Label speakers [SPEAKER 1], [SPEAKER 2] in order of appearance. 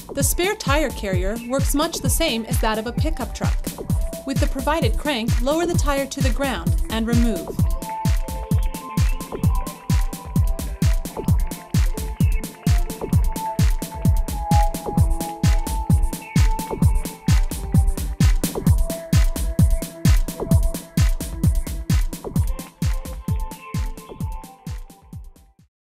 [SPEAKER 1] The spare tire carrier works much the same as that of a pickup truck. With the provided crank, lower the tire to the ground and remove.